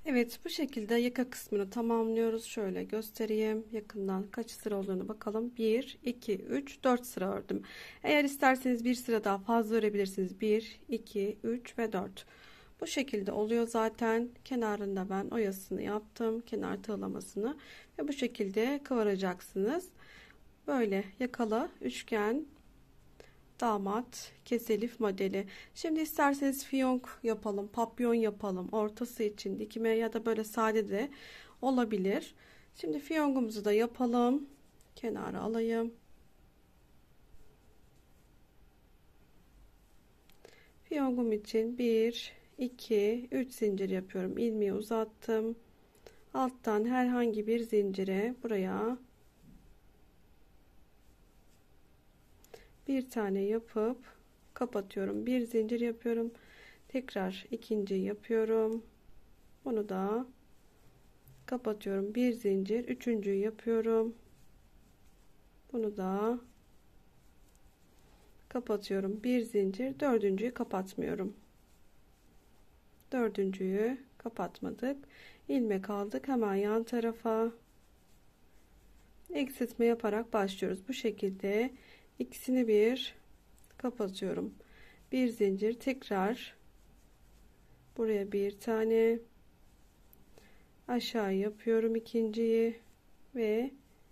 Evet, bu şekilde yaka kısmını tamamlıyoruz. Şöyle göstereyim. Yakından kaç sıra olduğunu bakalım. 1, 2, 3, 4 sıra ördüm. Eğer isterseniz bir sıra daha fazla örebilirsiniz. 1, 2, 3 ve 4. Bu şekilde oluyor zaten. Kenarında ben oyasını yaptım. Kenar tığlamasını. Ve bu şekilde kıvıracaksınız. Böyle yakalı üçgen damat keselif modeli. Şimdi isterseniz fiyonk yapalım, papyon yapalım. Ortası için dikime ya da böyle sade de olabilir. Şimdi fiyonkumuzu da yapalım. Kenara alayım. Fiyongum için 1, 2, 3 zincir yapıyorum. İlmeği uzattım. Alttan herhangi bir zincire buraya bir tane yapıp kapatıyorum. Bir zincir yapıyorum. Tekrar ikinci yapıyorum. Bunu da kapatıyorum. Bir zincir. Üçüncüyü yapıyorum. Bunu da kapatıyorum. Bir zincir. Dördüncüyü kapatmıyorum. Dördüncüyü kapatmadık. İlmek aldık. Hemen yan tarafa eksiltme yaparak başlıyoruz. Bu şekilde ikisini bir kapatıyorum. Bir zincir. Tekrar buraya bir tane aşağı yapıyorum ikinciyi ve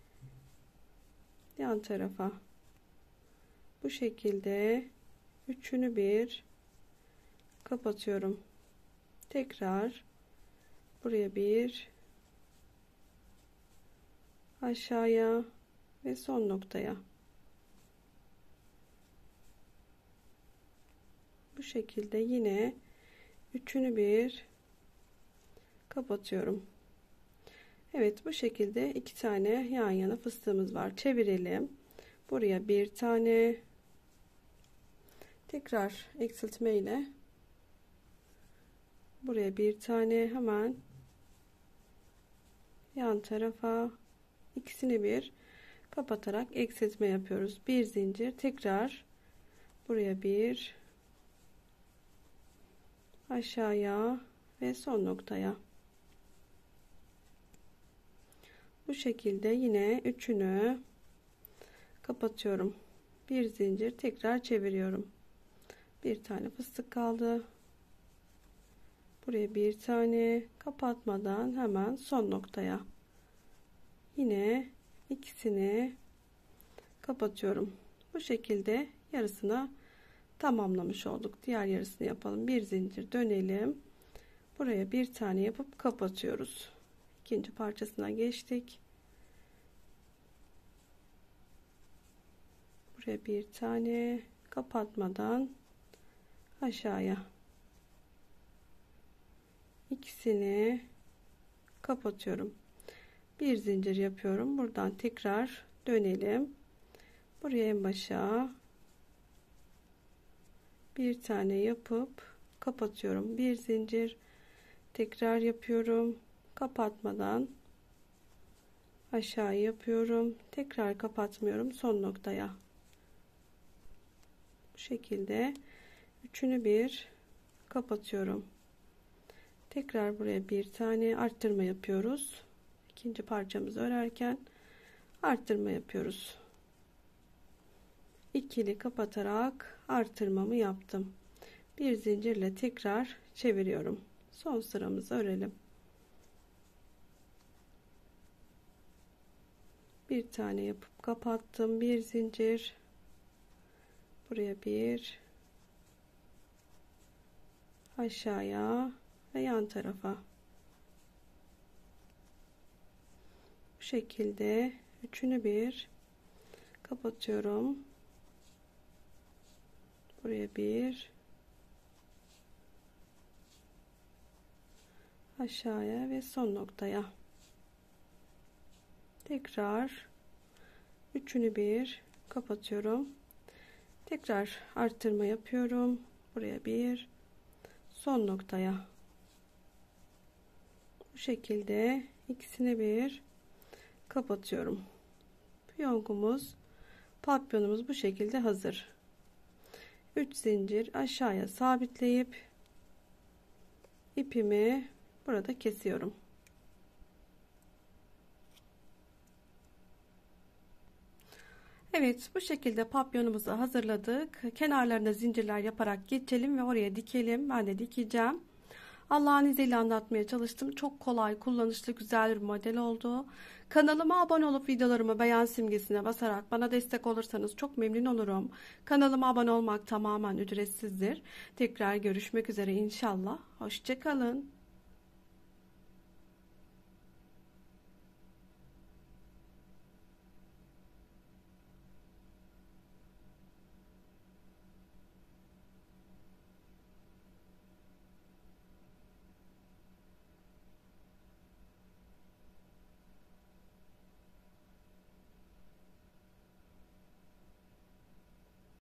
yan tarafa bu şekilde üçünü bir kapatıyorum. Tekrar buraya bir aşağıya ve son noktaya bu şekilde yine üçünü bir kapatıyorum. Evet, bu şekilde iki tane yan yana fıstığımız var. Çevirelim. Buraya bir tane tekrar eksiltme ile buraya bir tane hemen yan tarafa ikisini bir kapatarak eksiltme yapıyoruz. Bir zincir tekrar buraya bir aşağıya ve son noktaya bu şekilde yine üçünü kapatıyorum. Bir zincir tekrar çeviriyorum. Bir tane fıstık kaldı. Buraya bir tane kapatmadan hemen son noktaya yine ikisini kapatıyorum. Bu şekilde yarısına tamamlamış olduk. Diğer yarısını yapalım. Bir zincir dönelim. Buraya bir tane yapıp kapatıyoruz. İkinci parçasına geçtik. Buraya bir tane kapatmadan aşağıya ikisini kapatıyorum. Bir zincir yapıyorum. Buradan tekrar dönelim. Buraya en başa bir tane yapıp kapatıyorum. Bir zincir tekrar yapıyorum. Kapatmadan aşağı yapıyorum. Tekrar kapatmıyorum. Son noktaya. Bu şekilde üçünü bir kapatıyorum. Tekrar buraya bir tane arttırma yapıyoruz. İkinci parçamızı örerken arttırma yapıyoruz. İkili kapatarak artırmamı yaptım. Bir zincirle tekrar çeviriyorum. Son sıramızı örelim. Bir tane yapıp kapattım. Bir zincir. Buraya bir aşağıya ve yan tarafa. Bu şekilde üçünü bir kapatıyorum. Buraya bir aşağıya ve son noktaya. Tekrar üçünü bir kapatıyorum. Tekrar arttırma yapıyorum. Buraya bir son noktaya. Bu şekilde ikisini bir kapatıyorum. Fiyonkumuz, papyonumuz bu şekilde hazır. 3 zincir aşağıya sabitleyip ipimi burada kesiyorum. Evet, bu şekilde papyonumuzu hazırladık. Kenarlarına zincirler yaparak geçelim ve oraya dikelim. Ben de dikeceğim. Allah'ın izniyle anlatmaya çalıştım. Çok kolay, kullanışlı, güzel bir model oldu. Kanalıma abone olup videolarımı beğen simgesine basarak bana destek olursanız çok memnun olurum. Kanalıma abone olmak tamamen ücretsizdir. Tekrar görüşmek üzere inşallah. Hoşça kalın.